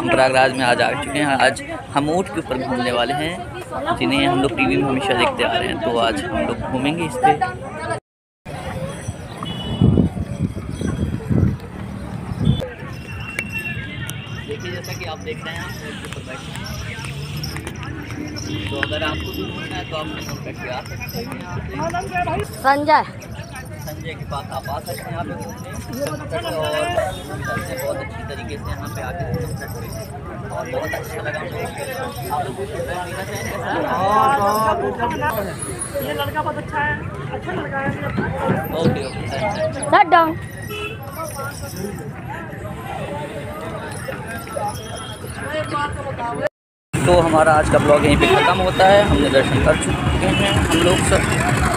हम प्रयागराज में आज आ चुके हैं। आज हम ऊँट के ऊपर घूमने वाले हैं, जिन्हें हम लोग टीवी में हमेशा देखते आ रहे हैं। तो आज हम लोग घूमेंगे इस पे। देखिए जैसा कि आप देख रहे हैं, हम ऊँट के ऊपर बैठे हैं। तो अगर आपको भी घूमना है तो आप फोन करके आ सकते हैं यहाँ पे। संजय के पास आप आ सकते हैं यहाँ पे घूमने, और बहुत अच्छी तरीके से यहाँ पे आके घूम सकते हैं और बहुत अच्छा लगा मुझे। आप लोग कुछ कहना चाहेंगे? ये लड़का बहुत अच्छा है, अच्छा लड़का है। Okay okay shut down. तो हमारा आज का ब्लॉग यहीं पे ख़त्म होता है। हमने दर्शन कर चुके हैं हम लोग सब।